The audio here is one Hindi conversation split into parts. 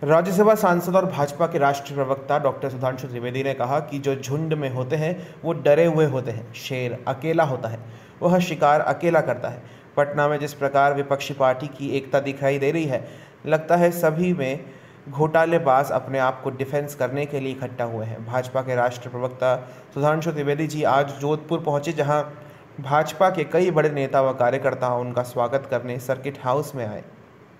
राज्यसभा सांसद और भाजपा के राष्ट्रीय प्रवक्ता डॉक्टर सुधांशु त्रिवेदी ने कहा कि जो झुंड में होते हैं वो डरे हुए होते हैं। शेर अकेला होता है, वह शिकार अकेला करता है। पटना में जिस प्रकार विपक्षी पार्टी की एकता दिखाई दे रही है, लगता है सभी में घोटालेबाज अपने आप को डिफेंस करने के लिए इकट्ठा हुए हैं। भाजपा के राष्ट्रीय प्रवक्ता सुधांशु त्रिवेदी जी आज जोधपुर पहुंचे, जहां भाजपा के कई बड़े नेता व कार्यकर्ता उनका स्वागत करने सर्किट हाउस में आए।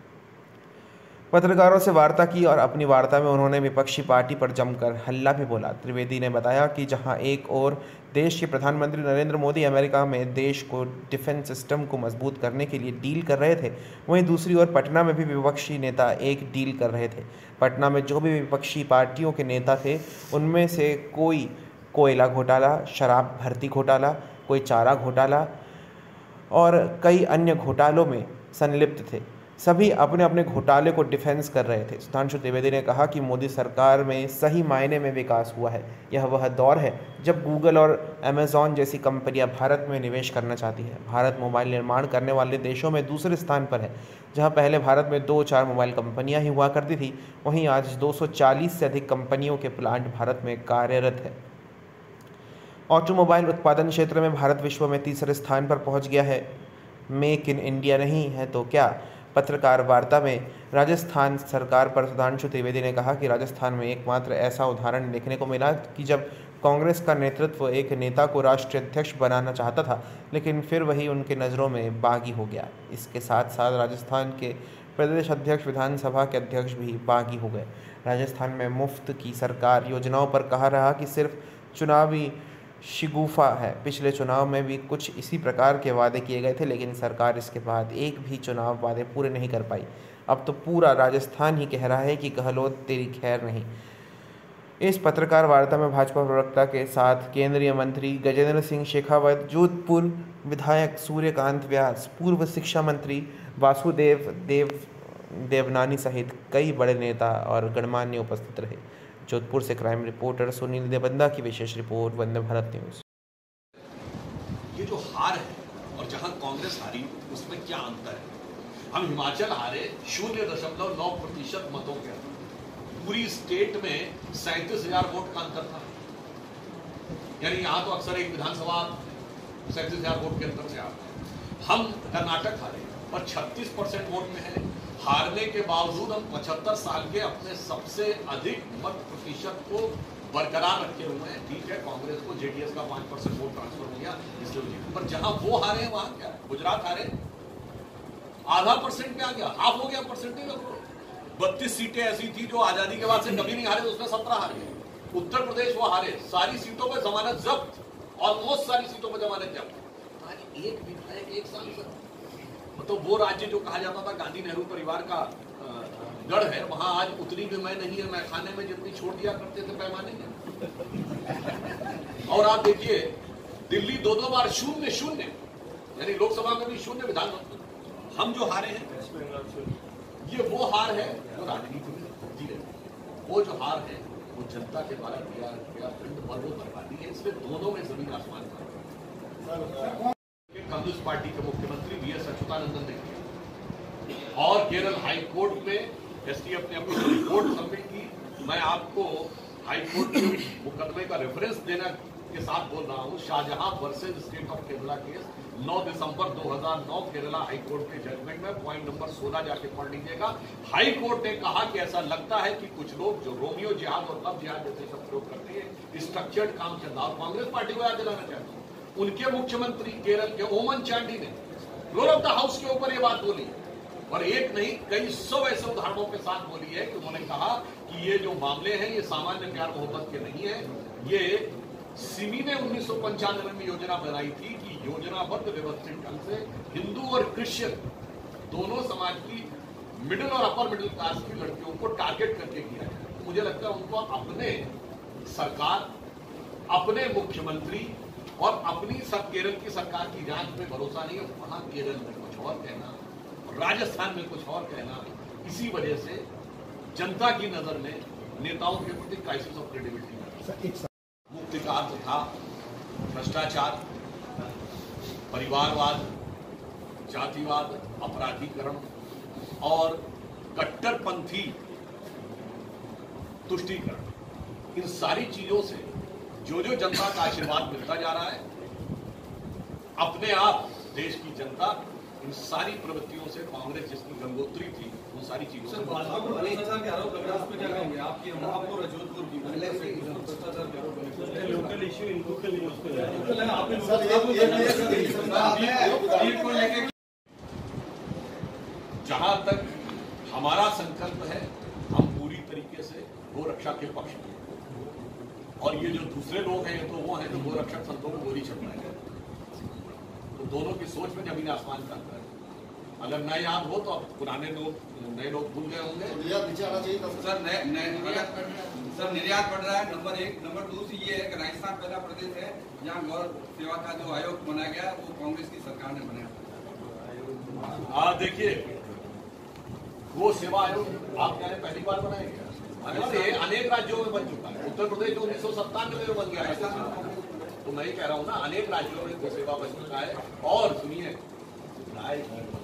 पत्रकारों से वार्ता की और अपनी वार्ता में उन्होंने विपक्षी पार्टी पर जमकर हल्ला भी बोला। त्रिवेदी ने बताया कि जहां एक ओर देश के प्रधानमंत्री नरेंद्र मोदी अमेरिका में देश को डिफेंस सिस्टम को मजबूत करने के लिए डील कर रहे थे, वहीं दूसरी ओर पटना में भी विपक्षी नेता एक डील कर रहे थे। पटना में जो भी विपक्षी पार्टियों के नेता थे, उनमें से कोई कोयला घोटाला, शराब भर्ती घोटाला, कोई चारा घोटाला और कई अन्य घोटालों में संलिप्त थे। सभी अपने अपने घोटाले को डिफेंस कर रहे थे। सुधांशु त्रिवेदी ने कहा कि मोदी सरकार में सही मायने में विकास हुआ है। यह वह दौर है जब गूगल और अमेज़ॉन जैसी कंपनियां भारत में निवेश करना चाहती है। भारत मोबाइल निर्माण करने वाले देशों में दूसरे स्थान पर है। जहां पहले भारत में 2-4 मोबाइल कंपनियां ही हुआ करती थी, वहीं आज 240 से अधिक कंपनियों के प्लांट भारत में कार्यरत है। ऑटोमोबाइल उत्पादन क्षेत्र में भारत विश्व में तीसरे स्थान पर पहुंच गया है। मेक इन इंडिया नहीं है तो क्या? पत्रकार वार्ता में राजस्थान सरकार पर सुधांशु त्रिवेदी ने कहा कि राजस्थान में एकमात्र ऐसा उदाहरण देखने को मिला कि जब कांग्रेस का नेतृत्व एक नेता को राष्ट्रीय अध्यक्ष बनाना चाहता था, लेकिन फिर वही उनके नज़रों में बागी हो गया। इसके साथ साथ राजस्थान के प्रदेश अध्यक्ष, विधानसभा के अध्यक्ष भी बागी हो गए। राजस्थान में मुफ्त की सरकार योजनाओं पर कहा रहा कि सिर्फ चुनावी शिगुफा है। पिछले चुनाव में भी कुछ इसी प्रकार के वादे किए गए थे, लेकिन सरकार इसके बाद एक भी चुनाव वादे पूरे नहीं कर पाई। अब तो पूरा राजस्थान ही कह रहा है कि गहलोत तेरी खैर नहीं। इस पत्रकार वार्ता में भाजपा प्रवक्ता के साथ केंद्रीय मंत्री गजेंद्र सिंह शेखावत, जोधपुर विधायक सूर्यकांत व्यास, पूर्व शिक्षा मंत्री वासुदेव देवनानी सहित कई बड़े नेता और गणमान्य उपस्थित रहे। जोधपुर से क्राइम रिपोर्टर सुनील देबंदा की विशेष रिपोर्ट, वंदे भारत न्यूज। ये जो हार है और जहां कांग्रेस हारी, उसमें क्या अंतर है? हम हिमाचल हारे 0.9% मतों के अंतर। पूरी स्टेट में 37,000 वोट का अंतर था। यानी यहां तो अक्सर एक विधानसभा 37,000 वोट के अंतर से आता है। हम कर्नाटक हारे और 36% वोट में है। हारने के बावजूद हम 75 साल के अपने सबसे अधिक मत प्रतिशत को बरकरार रखे हुए हैं। ठीक है, कांग्रेस को जेडीएस का 5% वोट ट्रांसफर हो गया, इसलिए, पर जहां वो हारे वहां क्या है? गुजरात हारे 0.5% में आ गया, हाफ हो गया परसेंटेज। 32 सीटें ऐसी थी जो आजादी के बाद से कभी नहीं हारे, उसमें 17 हार गए। उत्तर प्रदेश वो हारे, सारी सीटों पर जमानत जब्त, ऑलमोस्ट सारी सीटों पर जमानत जब्त। एक विधायक, एक सांसद, तो वो राज्य जो कहा जाता था गांधी नेहरू परिवार का गढ़ है, वहां आज उतनी भी मैं नहीं है, मैं खाने में जितनी छोड़ दिया करते थे पैमाने में। और आप देखिए, दिल्ली 2 बार 0-0, यानी लोकसभा में भी 0, विधानसभा। हम जो हारे हैं, ये वो हार है जो राजनीति में जी रही। वो जो हार है वो जनता के द्वारा दिया गया दंड और वो बर्बादी है। इसमें दोनों में जमीन आसमान का। कम्युनिस्ट पार्टी के मुख्यमंत्री वीएस अच्युतानंदन ने किया और केरल हाई कोर्ट में एसटीएफ ने अपनी रिपोर्ट सबमिट की। मैं आपको हाई कोर्ट के मुकदमे का रेफरेंस देने के साथ बोल रहा हूं। Shahjahan versus state of Kerala case 9 दिसंबर 2009 केरला हाई कोर्ट के जजमेंट में पॉइंट नंबर 16 जाके पढ़ लीजिएगा। हाई कोर्ट ने कहा कि ऐसा लगता है कि कुछ लोग जो रोमियो जिहाद और लव जिहाद जैसे शब्द प्रयोग करते हैं, स्ट्रक्चर्ड काम चल रहा। और कांग्रेस पार्टी को याद दिलाना चाहता हूं, उनके मुख्यमंत्री केरल के ओमन चांडी ने फ्लोर ऑफ द हाउस के ऊपर यह बात बोली, और एक नहीं कई 100 ऐसे उदाहरणों के साथ बोली है कि उन्होंने कहा कि ये जो मामले हैं ये सामान्य प्यार मोहब्बत के नहीं है। ये सिमी ने 1995 में योजना बनाई थी कि योजनाबद्ध व्यवस्थित ढंग से हिंदू और क्रिश्चियन दोनों समाज की मिडिल और अपर मिडिल क्लास की लड़कियों को टारगेट करके किया है। तो मुझे लगता है उनको अपने सरकार, अपने मुख्यमंत्री और अपनी सब केरल की सरकार की जांच में भरोसा नहीं है। वहां केरल में कुछ और कहना, राजस्थान में कुछ और कहना, इसी वजह से जनता की नजर में नेताओं के प्रति क्राइसिस ऑफ क्रेडिबिलिटी। मुक्ति का अर्थ था भ्रष्टाचार, परिवारवाद, जातिवाद, अपराधीकरण और कट्टरपंथी तुष्टीकरण, इन सारी चीजों से जो जो जनता का आशीर्वाद मिलता जा रहा है, अपने आप देश की जनता इन सारी प्रवृत्तियों से, कांग्रेस जिसकी गंगोत्री थी, वो सारी चीजों से भाजपा को भ्रष्टाचार के आरोप लग रहा है, उस पर क्या कहेंगे? आपकी महापौर जोधपुर की भ्रष्टाचार के आरोप लोकल इश्यू इनको जहां तक हमारा संकल्प है, हम पूरी तरीके से गोरक्षा के पक्ष में, और ये जो दूसरे लोग हैं तो वो हैं जो गोरक्षक संतों को गोली चलवाएंगे। तो दोनों की सोच में जमीन आसमान का अंतर है। अगर न याद हो तो अब पुराने लोग, नए लोग भूल गए होंगे। नीचे आना चाहिए सर निर्यात बढ़ रहा है, नंबर 1। नंबर 2 से ये है कि राजस्थान पहला प्रदेश है जहाँ गौ सेवा का जो आयोग बनाया गया वो कांग्रेस की सरकार ने बनाया। देखिए, गो सेवा आयोग आप कह रहे हैं पहली बार बनाया गया, अनेक राज्यों में बन चुका है। उत्तर प्रदेश 1997 में बन गया है, तो मैं कह रहा हूँ ना, अनेक राज्यों में गो सेवा बन चुका है। और सुनिए,